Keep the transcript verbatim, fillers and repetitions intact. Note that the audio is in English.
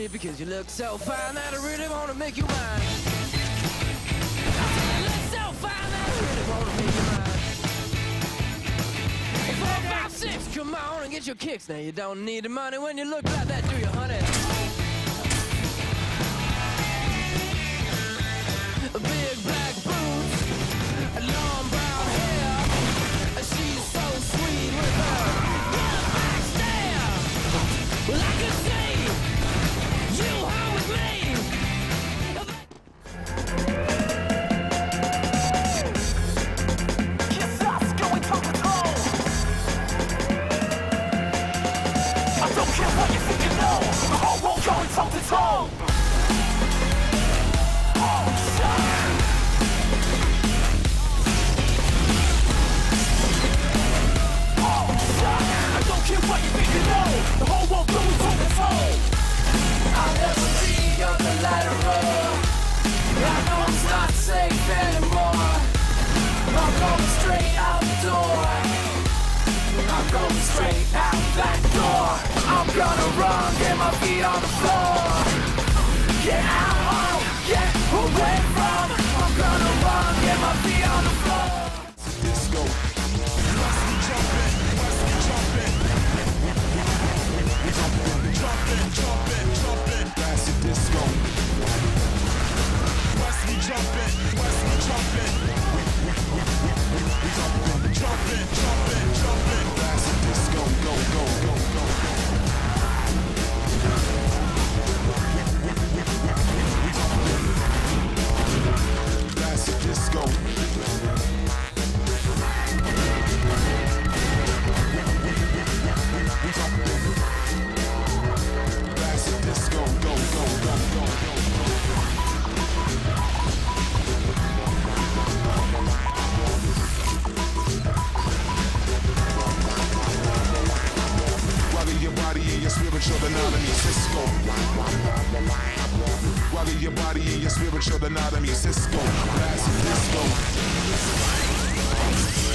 me because you look so fine that I really wanna make you mine. I said you look so fine that I really wanna make you mine. Four, five, six, come on and get your kicks. Now you don't need the money when you look like that, do you, honey? Big black boots, long brown hair. She's so sweet with her good back stare. Well, I can see you home with me. Kiss us, going toe to toe. I don't care what you think you know. The whole world going toe to toe. What you think you know, the whole world going toe to toe. I'll never be your collateral. I know it's not safe anymore. I'm going straight out the door. I'm going straight out that door. I'm gonna run, get my feet on the floor. Get out, oh, get away from. I'm gonna run, get my feet on the floor. Disco. Watch me jumpin', watch me jumpin'. Jumpin', jumpin', jumpin', that's the disco. Watch me jumpin', watch me jumpin'. Jumpin', jumpin', jumpin', jumpin', that's the disco. Go, go, go, go. That's the disco. Disco, go, go, go, go, go. Wobble your body and your spiritual anatomy, Cisco. Wobble your body and your spiritual anatomy, Cisco. Blast disco.